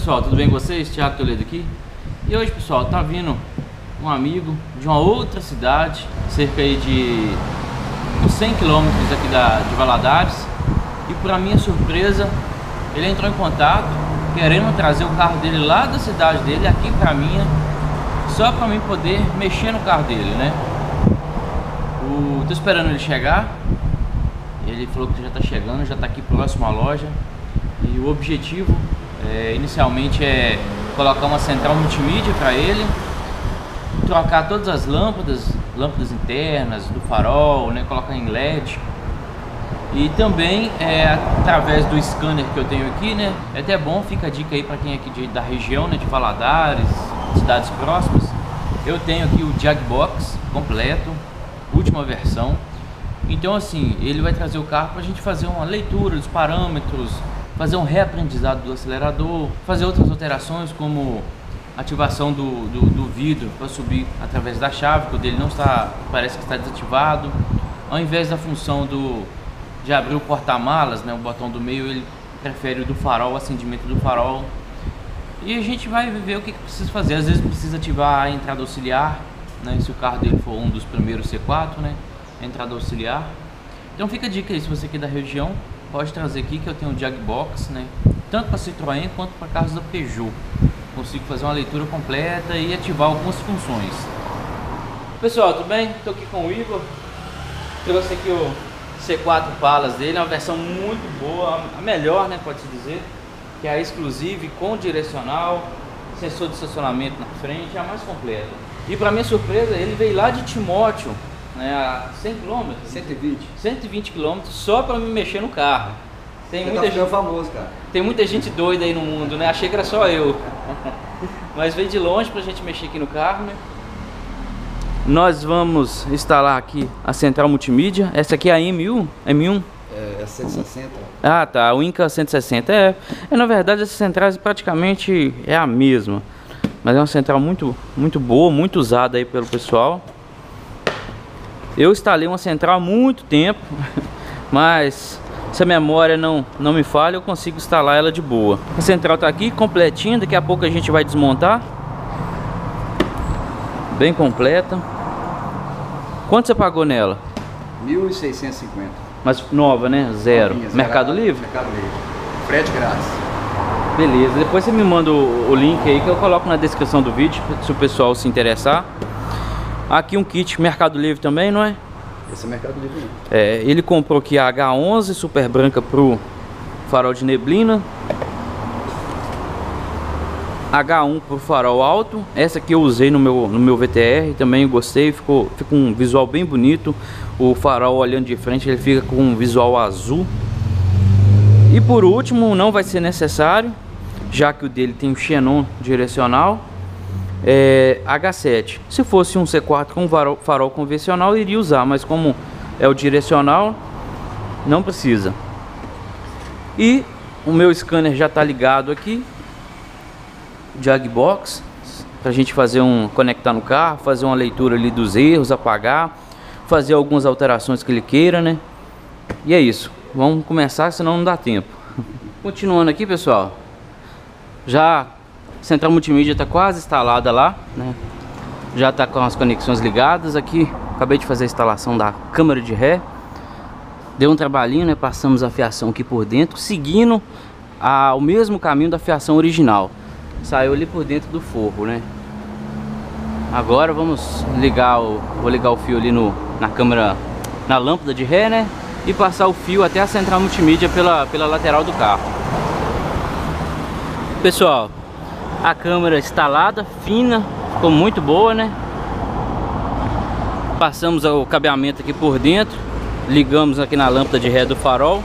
pessoal, tudo bem com vocês? Thiago Toledo aqui. E hoje, pessoal, tá vindo um amigo de uma outra cidade, cerca aí de uns 100 quilômetros aqui de Valadares. E para minha surpresa, ele entrou em contato querendo trazer o carro dele lá da cidade dele aqui pra minha, só para mim poder mexer no carro dele, né? Tô esperando ele chegar. Ele falou que já tá chegando, já tá aqui próximo à loja. E o objetivo inicialmente é colocar uma central multimídia para ele, trocar todas as lâmpadas internas do farol, né, colocar em LED. E também através do scanner que eu tenho aqui, né, é até bom, fica a dica aí para quem é aqui da região, né, de Valadares, cidades próximas. Eu tenho aqui o Jagbox completo, última versão. Então assim, ele vai trazer o carro para a gente fazer uma leitura dos parâmetros, fazer um reaprendizado do acelerador, fazer outras alterações como ativação do vidro para subir através da chave, que o dele não está, parece que está desativado. Ao invés da função de abrir o porta-malas, né, o botão do meio, ele prefere o do farol, o acendimento do farol. E a gente vai ver o que precisa fazer. Às vezes precisa ativar a entrada auxiliar, né, se o carro dele for um dos primeiros C4, né, entrada auxiliar. Então fica a dica aí, se você aqui da região, pode trazer aqui que eu tenho um Jagbox, né, tanto para Citroën quanto para carros da Peugeot. Consigo fazer uma leitura completa e ativar algumas funções. Pessoal, tudo bem? Estou aqui com o Igor. Trouxe aqui o C4 Palas dele, é uma versão muito boa, a melhor, né, pode-se dizer, que é a Exclusive com direcional, sensor de estacionamento na frente, é a mais completa. E para minha surpresa, ele veio lá de Timóteo, né, a 100 km, 120 km, só para me mexer no carro. Tem muita gente famoso, cara. Tem muita gente doida aí no mundo, né? Achei que era só eu. Mas veio de longe pra gente mexer aqui no carro, né? Nós vamos instalar aqui a central multimídia. Essa aqui é a M1? É 160. Ah, tá. O Inca 160. Na verdade, essa central praticamente é a mesma. Mas é uma central muito boa, muito usada aí pelo pessoal. Eu instalei uma central há muito tempo, mas se a memória não me falha, eu consigo instalar ela de boa. A central tá aqui completinha, daqui a pouco a gente vai desmontar. Bem completa. Quanto você pagou nela? 1.650. Mas nova, né? Zero. Novinha, Mercado Livre? Mercado Livre. Frete grátis. Beleza, depois você me manda o link aí que eu coloco na descrição do vídeo, se o pessoal se interessar. Aqui um kit Mercado Livre também, não é? Esse é Mercado Livre. Ele comprou aqui a H11 super branca pro farol de neblina, H1 pro farol alto. Essa aqui eu usei no meu VTR, também gostei, fica um visual bem bonito. O farol olhando de frente, ele fica com um visual azul. E por último, não vai ser necessário, já que o dele tem um xenon direcional, H7. Se fosse um C4 com farol convencional, eu iria usar, mas como é o direcional, não precisa. E o meu scanner já está ligado aqui, Jagbox, para a gente fazer conectar no carro, fazer uma leitura ali dos erros, apagar, fazer algumas alterações que ele queira, né? E é isso. Vamos começar, senão não dá tempo. Continuando aqui, pessoal, já a central multimídia está quase instalada lá, né? Já está com as conexões ligadas aqui. Acabei de fazer a instalação da câmara de ré. Deu um trabalhinho, né? Passamos a fiação aqui por dentro, seguindo o mesmo caminho da fiação original. Saiu ali por dentro do forro, né? Agora vamos ligar vou ligar o fio ali na câmera, na lâmpada de ré, né? E passar o fio até a central multimídia pela lateral do carro. Pessoal, a câmera instalada, fina, ficou muito boa, né? Passamos o cabeamento aqui por dentro, ligamos aqui na lâmpada de ré do farol.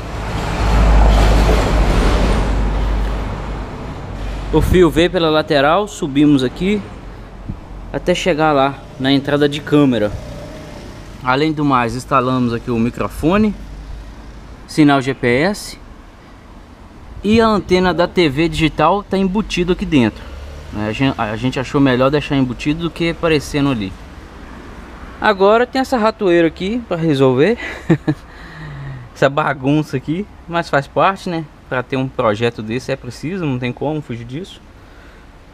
O fio veio pela lateral, subimos aqui até chegar lá na entrada de câmera. Além do mais, instalamos aqui o microfone, sinal GPS, e a antena da TV digital está embutido aqui dentro. A gente achou melhor deixar embutido do que aparecendo ali. Agora tem essa ratoeira aqui para resolver. Essa bagunça aqui, mas faz parte, né? Para ter um projeto desse é preciso, não tem como fugir disso.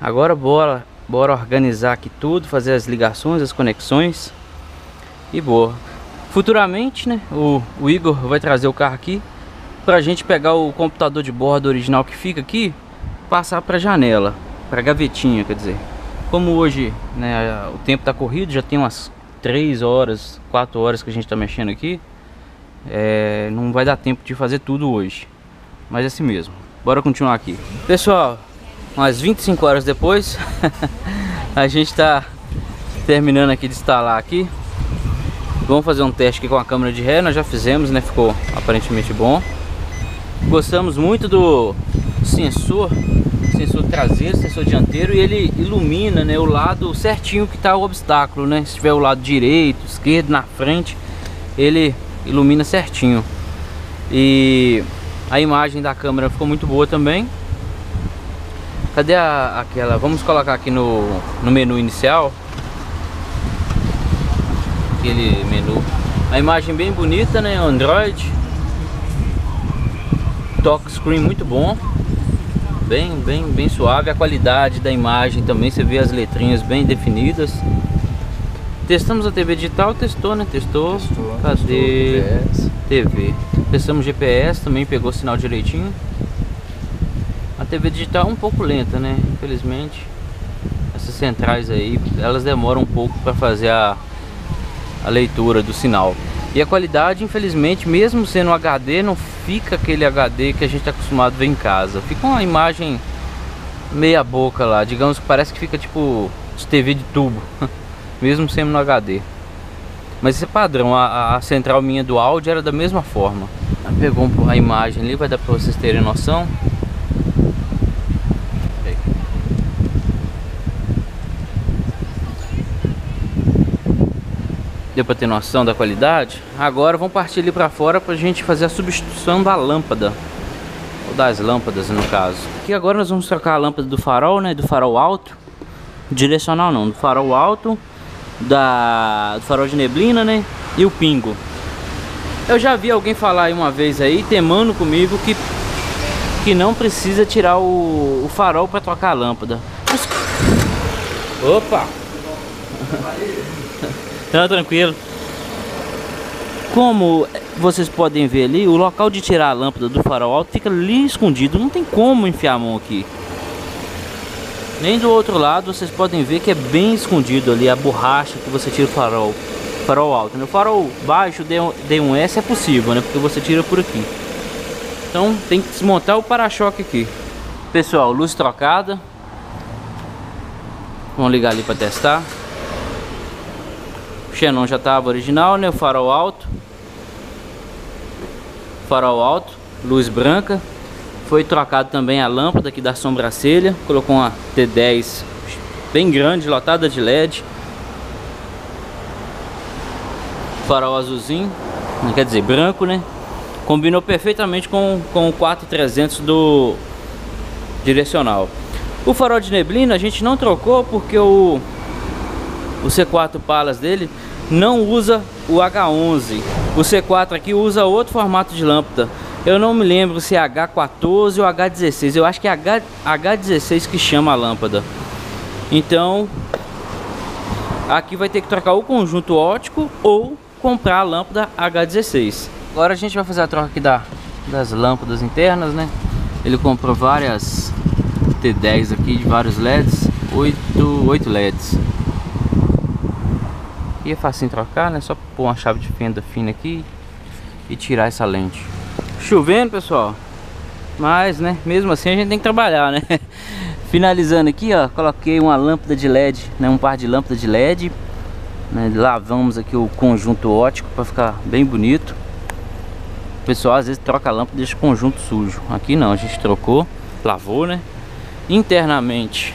Agora bora organizar aqui tudo, fazer as ligações, as conexões. E boa. Futuramente, né, o Igor vai trazer o carro aqui pra gente pegar o computador de bordo original que fica aqui, passar pra janela, pra gavetinha, quer dizer. Como hoje, né, o tempo tá corrido, já tem umas 3 horas, 4 horas que a gente tá mexendo aqui. Não vai dar tempo de fazer tudo hoje, mas é assim mesmo. Bora continuar aqui. Pessoal, umas 25 horas depois, a gente tá terminando aqui de instalar aqui. Vamos fazer um teste aqui com a câmera de ré, nós já fizemos, né? Ficou aparentemente bom. Gostamos muito do sensor traseiro, sensor dianteiro, e ele ilumina, né, o lado certinho que tá o obstáculo, né? Se tiver o lado direito, esquerdo, na frente, ele ilumina certinho. E a imagem da câmera ficou muito boa também. Cadê aquela? Vamos colocar aqui no menu inicial. Aquele menu. A imagem bem bonita, né? Android. Touchscreen muito bom. Bem suave. A qualidade da imagem também, você vê as letrinhas bem definidas. Testamos a TV digital, testou, né? Testou. Cadê? TV. Testamos GPS, também pegou sinal direitinho. A TV digital é um pouco lenta, né? Infelizmente. Essas centrais aí, elas demoram um pouco para fazer a leitura do sinal. E a qualidade, infelizmente, mesmo sendo HD, não fica aquele HD que a gente está acostumado a ver em casa. Fica uma imagem meia boca lá, digamos que parece que fica tipo de TV de tubo, mesmo sendo no HD. Mas isso é padrão, a central minha do áudio era da mesma forma. Pegou a imagem ali, vai dar para vocês terem noção. Deu para ter noção da qualidade? Agora vamos partir ali para fora para a gente fazer a substituição da lâmpada, ou das lâmpadas no caso. Aqui agora nós vamos trocar a lâmpada do farol, né, do farol alto, direcional não, do farol alto, do farol de neblina, né, e o pingo. Eu já vi alguém falar aí uma vez aí, temando comigo, que não precisa tirar o farol para trocar a lâmpada. Opa! Tá tranquilo. Como vocês podem ver ali, o local de tirar a lâmpada do farol alto fica ali escondido. Não tem como enfiar a mão aqui. Nem do outro lado vocês podem ver que é bem escondido ali a borracha que você tira o farol alto. No farol baixo, D1S é possível, né? Porque você tira por aqui. Então tem que desmontar o para-choque aqui. Pessoal, luz trocada. Vamos ligar ali para testar. O xenon já estava original, né? O farol alto, luz branca. Foi trocado também a lâmpada aqui da sobrancelha. Colocou uma T10 bem grande, lotada de LED. Farol azulzinho, quer dizer branco, né? Combinou perfeitamente com o 4300 do direcional. O farol de neblina a gente não trocou porque o C4 Palas dele não usa o H11. O C4 aqui usa outro formato de lâmpada. Eu não me lembro se é H14 ou H16. Eu acho que é H16 que chama a lâmpada. Então aqui vai ter que trocar o conjunto óptico ou comprar a lâmpada H16. Agora a gente vai fazer a troca aqui das lâmpadas internas, né? Ele comprou várias T10 aqui de vários LEDs, 8 LEDs. E é fácil trocar, né? Só pôr uma chave de fenda fina aqui e tirar essa lente. Chovendo, pessoal, mas, né, mesmo assim a gente tem que trabalhar, né? Finalizando aqui, ó, coloquei uma lâmpada de LED, né? Um par de lâmpadas de LED, né? Lavamos aqui o conjunto óptico para ficar bem bonito. O pessoal às vezes troca a lâmpada e deixa o conjunto sujo. Aqui não, a gente trocou, lavou, né? Internamente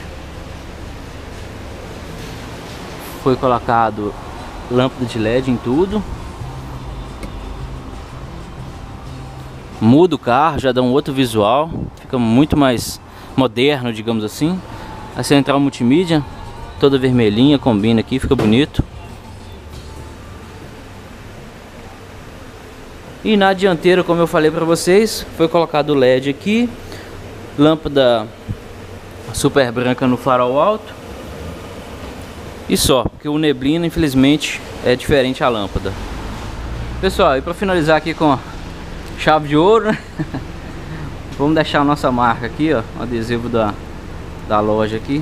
foi colocado lâmpada de LED em tudo. Muda o carro, já dá um outro visual, fica muito mais moderno, digamos assim. A central multimídia toda vermelhinha, combina aqui, fica bonito. E na dianteira, como eu falei para vocês, foi colocado o LED aqui, lâmpada super branca no farol alto. E só, porque o neblina infelizmente é diferente a lâmpada. Pessoal, e para finalizar aqui com chave de ouro, né? Vamos deixar a nossa marca aqui, ó, o adesivo da loja aqui.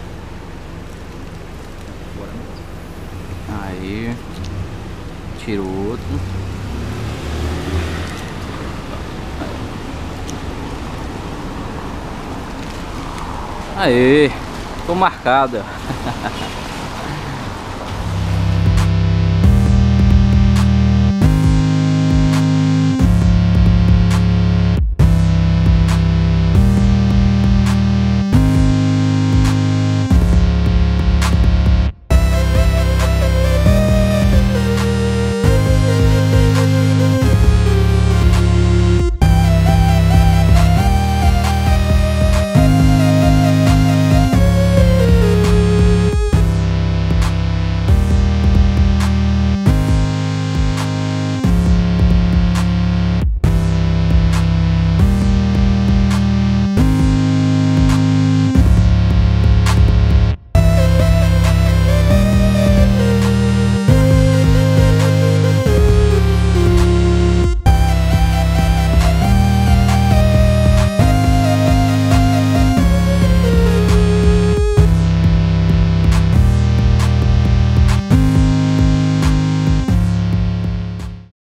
Aí, tira o outro. Aí, ficou marcada.